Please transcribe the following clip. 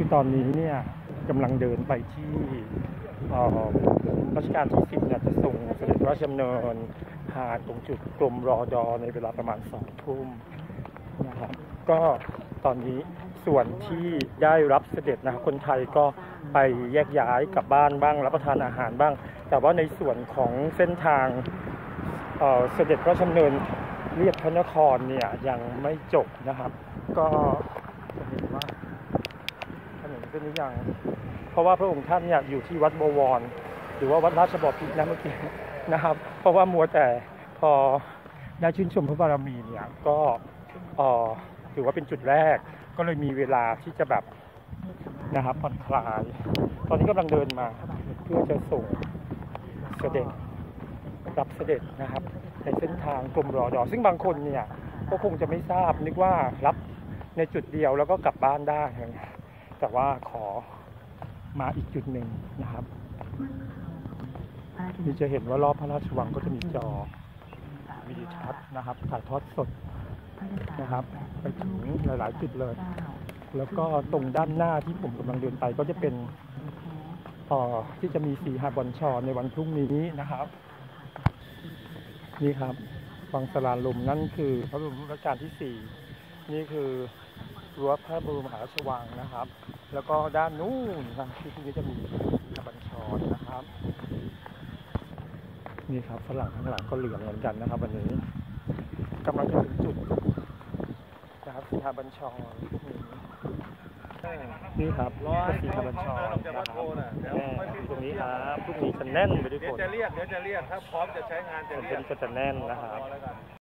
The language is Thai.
คือตอนนี้เนี่ยกำลังเดินไปที่รัชกาลที่10เนี่ยจะส่งเสด็จพระราชดำเนินผ่านตรงจุดกรมรอดอในเวลาประมาณ2 ทุ่มนะครับก็ตอนนี้ส่วนที่ได้รับเสด็จนะครับคนไทยก็ไปแยกย้ายกลับบ้านบ้างรับประทานอาหารบ้างแต่ว่าในส่วนของเส้นทางเสด็จพระราชดำเนินเรียบพระนครเนี่ยยังไม่จบนะครับก็จะเห็นว่าถนนเส้นนี้ยังเพราะว่าพระองค์ท่านเนี่ยอยู่ที่วัดบวรหรือว่าวัดราชบพิตรนะเมื่อกี้นะครับเพราะว่ามัวแต่พอได้ชื่นชมพระบารมีเนี่ยก็ถือว่าเป็นจุดแรกก็เลยมีเวลาที่จะแบบนะครับผ่อนคลายตอนนี้กำลังเดินมาเพื่อจะส่งเสด็จรับเสด็จนะครับในเส้นทางกรมรอดอซึ่งบางคนเนี่ยก็คงจะไม่ทราบนึกว่ารับในจุดเดียวแล้วก็กลับบ้านได้แต่ว่าขอมาอีกจุดหนึ่งนะครับนี่จะเห็นว่ารอบพระราชวังก็จะมีจอวิดีทัศน์นะครับถ่ายทอดสดนะครับไปถึงหลายๆจุดเลยแล้วก็ตรงด้านหน้าที่ผมกำลังเดินไปก็จะเป็นที่จะมีสีหบอนชอนในวันพรุ่งนี้นะครับนี่ครับวังสลาลมนั่นคือพระบรมรูปรัชกาลที่4นี่คือรั้วพระบรมมหาราชวังนะครับแล้วก็ด้านนู้นนะที่นี้จะมีหบอนชอนนะครับนี่ครับฝรั่งข้างหลังก็เหลืองเหมือนกันนะครับวันนี้กำลังจะถึงจุดนะครับสีหบอนชอนนี่ครับสีหบอนชอนนะครับตรงนี้ครับพรุ่งนี้จะแน่นไปด้วยคนเดี๋ยวจะเรียกถ้าพร้อมจะใช้งานจะเรียกจะแน่นนะครับ